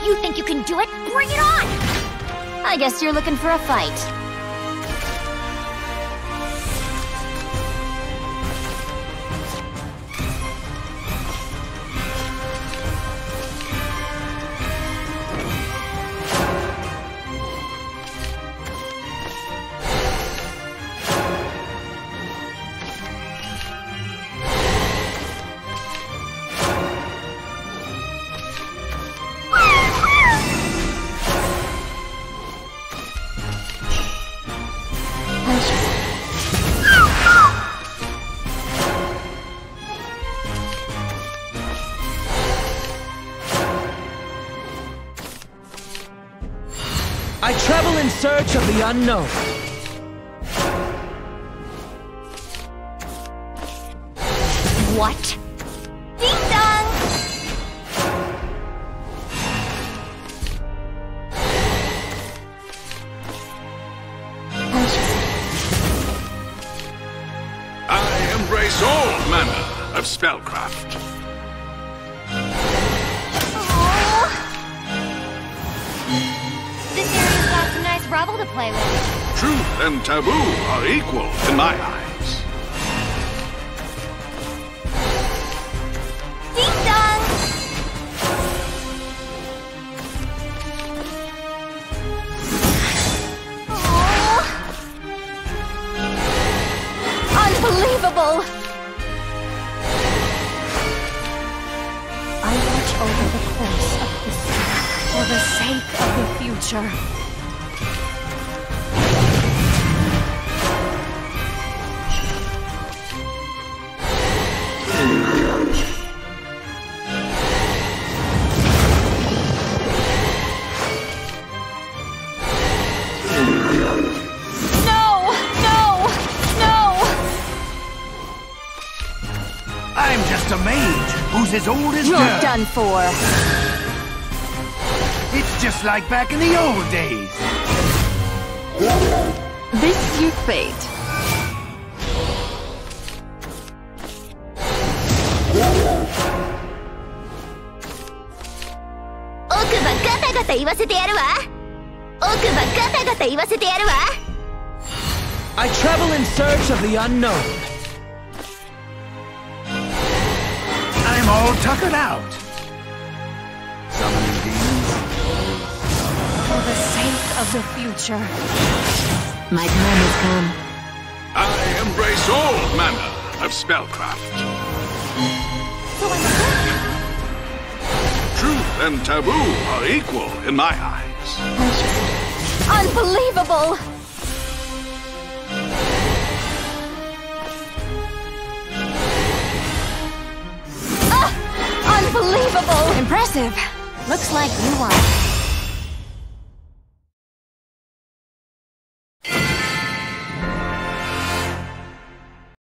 You think you can do it? Bring it on! I guess you're looking for a fight. I travel in search of the unknown. What? Ding dong! I embrace all manner of spellcraft. This area's got some nice rubble to play with. Truth and taboo are equal in my eyes. Ding dong! Unbelievable! I watch over the course of history for the sake of the future. I'm just a mage who's as old as You're dirt. done for. It's just like back in the old days. This is your fate. I travel in search of the unknown. I'm all tuckered out. Summoning demons. For the sake of the future. My time has come. I embrace all manner of spellcraft. So I'm good. Truth and taboo are equal in my eyes. Unbelievable! Unbelievable! Impressive. Looks like you won.